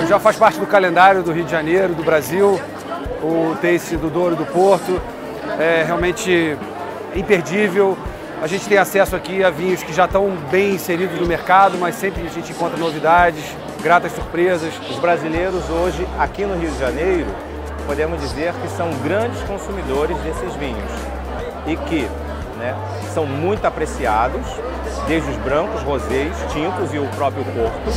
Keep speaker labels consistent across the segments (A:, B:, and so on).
A: Já faz parte do calendário do Rio de Janeiro, do Brasil, o Taste do Douro e do Porto. É realmente imperdível. A gente tem acesso aqui a vinhos que já estão bem inseridos no mercado, mas sempre a gente encontra novidades, gratas surpresas.
B: Os brasileiros hoje, aqui no Rio de Janeiro, podemos dizer que são grandes consumidores desses vinhos e que são muito apreciados, desde os brancos, rosés, tintos e o próprio Porto.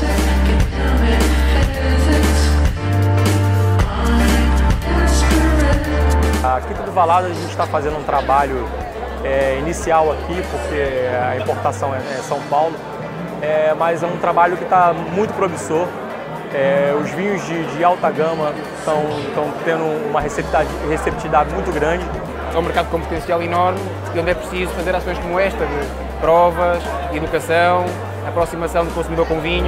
B: Aqui do Valado a gente está fazendo um trabalho inicial aqui, porque a importação é São Paulo, mas é um trabalho que está muito promissor. Os vinhos de alta gama estão tendo uma receptividade muito grande.
C: É um mercado com potencial enorme e onde é preciso fazer ações como esta de provas, educação, aproximação do consumidor com vinho.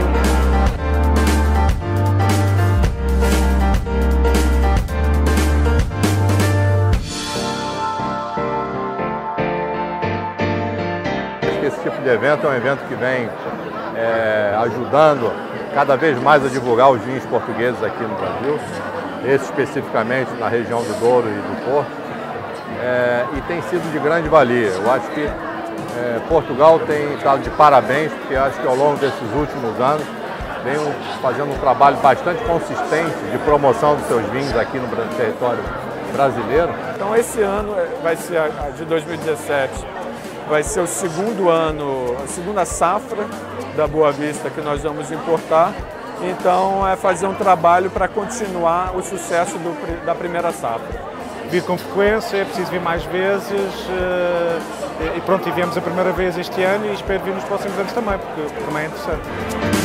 D: Esse tipo de evento é um evento que vem ajudando cada vez mais a divulgar os vinhos portugueses aqui no Brasil, esse especificamente na região do Douro e do Porto, e tem sido de grande valia. Eu acho que Portugal tem estado de parabéns, porque acho que ao longo desses últimos anos vem fazendo um trabalho bastante consistente de promoção dos seus vinhos aqui no território brasileiro.
E: Então esse ano vai ser de 2017. Vai ser o segundo ano, a segunda safra da Boa Vista que nós vamos importar. Então é fazer um trabalho para continuar o sucesso da primeira safra.
F: Vir com frequência, é preciso vir mais vezes e pronto, e viemos a primeira vez este ano e espero vir nos próximos anos também, porque também é interessante.